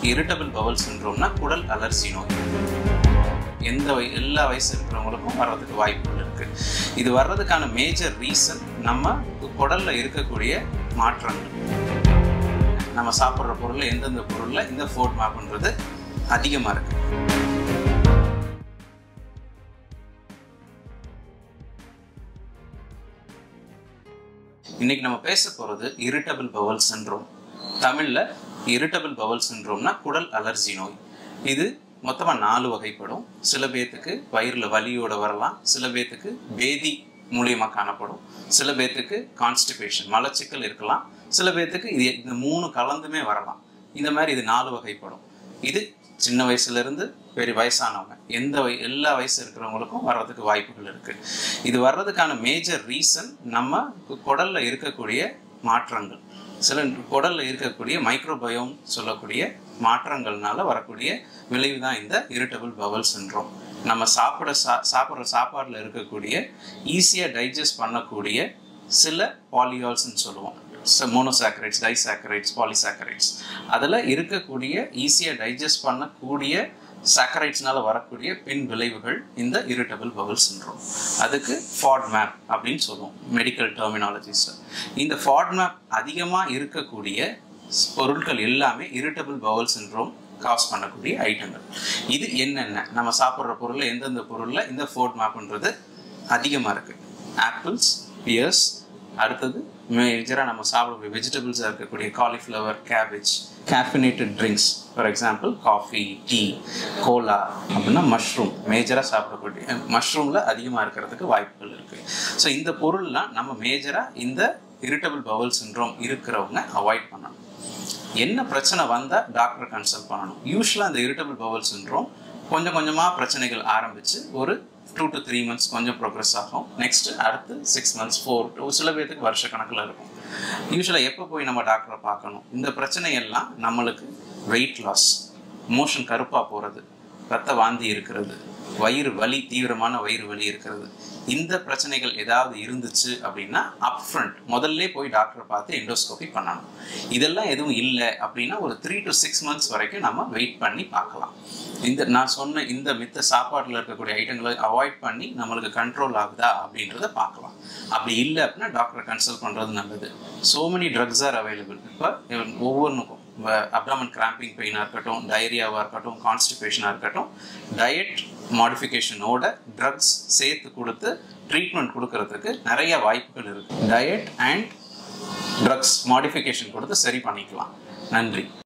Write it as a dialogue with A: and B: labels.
A: irritable bowel syndrome குடல் allergy நோய். எல்லா வயசு இருக்கிறவங்களுக்கும் வர்றதுக்கு வாய்ப்புகள் இருக்கு. இது வர்றதுக்கான மேஜர் ரீசன் நம்ம குடல்ல இருக்கக்கூடிய மாற்றங்கள். நம்ம சாப்பிட்ற பொருள்ல எந்தெந்த பொருள்ல இந்த ஃபோட் மேப்ன்றது அதிகமா இருக்கு. இன்னைக்கு நம்ம பேச போறது irritable bowel syndrome. தமிழ்ல irritable bowel syndrome குடல் அலர்ஜி நோய். இது மொத்தமா 4 வகைப்படும். சில பேத்துக்கு வயிறுல வலியோட வரலாம், சில பேத்துக்கு பேதி மூலியமா காணப்படும், சில பேத்துக்கு கான்ஸ்டிபேஷன் மலச்சிக்கல் இருக்கலாம், சில பேத்துக்கு இந்த 3 கலந்துமே வரலாம். இந்த மாதிரி இது 4 வகைப்படும். இது சின்ன வயசுல இருந்து பெரிய வயசானவங்க எல்லா வயசு இருக்கிறவங்களுக்கும் வர்றதுக்கு வாய்ப்புகள் இருக்கு. இது வர்றதுக்கான மேஜர் ரீசன் நம்ம குடல்ல இருக்கக்கூடிய மாற்றங்கள். சில குடல்ல இருக்கக்கூடிய மைக்ரோபயோம் சொல்லக்கூடிய மாற்றங்கள்னால வரக்கூடிய விளைவு தான் இந்த irritable bowel syndrome. நம்ம சாப்பிட்ற சாப்பாடுல இருக்கக்கூடிய ஈஸியா டைஜஸ்ட் பண்ணக்கூடிய சில பாலியால்ஸ்ன்னு சொல்லுவோம், மோனோசாக்கரைட்ஸ், டைசாக்கரைட்ஸ், பாலிசாக்கரைட்ஸ், அதில் இருக்கக்கூடிய ஈஸியா டைஜஸ்ட் பண்ணக்கூடிய சாக்கரைட்ஸ்னால வரக்கூடிய பின் விளைவுகள் இந்த irritable bowel syndrome. அதுக்கு FODMAP அப்படின்னு சொல்லுவோம் மெடிக்கல் டெர்மினாலஜிஸ்ட். இந்த FODMAP அதிகமாக இருக்கக்கூடிய பொருட்கள் எல்லாமே irritable bowel syndrome காஸ் பண்ணக்கூடிய ஐட்டங்கள். இது என்னென்ன, நம்ம சாப்பிட்ற பொருளில் எந்தெந்த பொருளில் இந்த FODMAPன்றது அதிகமாக இருக்கு. ஆப்பிள்ஸ், பியர்ஸ், அடுத்தது மேஜராக நம்ம சாப்பிடக்கூடிய வெஜிடபிள்ஸாக இருக்கக்கூடிய cauliflower, cabbage, caffeinated drinks, for example coffee, tea, cola அப்படின்னா மஷ்ரூம், மேஜராக சாப்பிடக்கூடிய மஷ்ரூமில் அதிகமாக இருக்கிறதுக்கு வாய்ப்புகள் இருக்குது. ஸோ இந்த பொருள்லாம் நம்ம மேஜராக இந்த irritable bowel syndrome இருக்கிறவங்க அவாய்ட் பண்ணணும். என்ன பிரச்சனை வந்தால் டாக்டரை கன்சல்ட் பண்ணணும். யூஸ்வலாக இந்த irritable bowel syndrome கொஞ்சம் கொஞ்சமாக பிரச்சனைகள் ஆரம்பித்து ஒரு 2 to 3 months கொஞ்சம் ப்ரோக்ரஸ் ஆகும். நெக்ஸ்ட் அடுத்து 6 months, 4 சில பேருக்கு வருஷ கணக்கில் இருக்கும். யூஸ்வலாக எப்போ போய் நம்ம டாக்டரை பார்க்கணும்? இந்த பிரச்சனையெல்லாம் நம்மளுக்கு வெயிட் லாஸ், மோஷன் கருப்பாக போகிறது, ரத்த வாந்தி இருக்கிறது, வயிறு வலி, தீவிரமான வயிறு வலி இருக்கிறது, இந்த பிரச்சனைகள் ஏதாவது இருந்துச்சு அப்படின்னா அப்ஃப்ரண்ட் முதல்ல போய் டாக்டரை பார்த்து எண்டோஸ்கோபி பண்ணணும். இதெல்லாம் எதுவும் இல்லை அப்படின்னா ஒரு 3 to 6 months வரைக்கும் நம்ம வெயிட் பண்ணி பார்க்கலாம். நான் சொன்ன இந்த மித்த சாப்பாட்டில் இருக்கக்கூடிய ஐட்டங்களை அவாய்ட் பண்ணி நம்மளுக்கு கண்ட்ரோல் ஆகுதா அப்படின்றத பார்க்கலாம். அப்படி இல்லை அப்படின்னா டாக்டரை கன்சல்ட் பண்ணுறது நல்லது. So many drugs are available. இப்போ ஒவ்வொன்றுக்கும் அப்டாமன் கிராம்பிங் பெயினாக இருக்கட்டும், டயரியாவாக இருக்கட்டும், கான்ஸ்டிபேஷனாக இருக்கட்டும், டயட் மாடிஃபிகேஷனோட ட்ரக்ஸ் சேர்த்து கொடுத்து ட்ரீட்மெண்ட் கொடுக்கறதுக்கு நிறைய வாய்ப்புகள் இருக்குது. டயட் அண்ட் ட்ரக்ஸ் மாடிஃபிகேஷன் கொடுத்து சரி பண்ணிக்கலாம். நன்றி.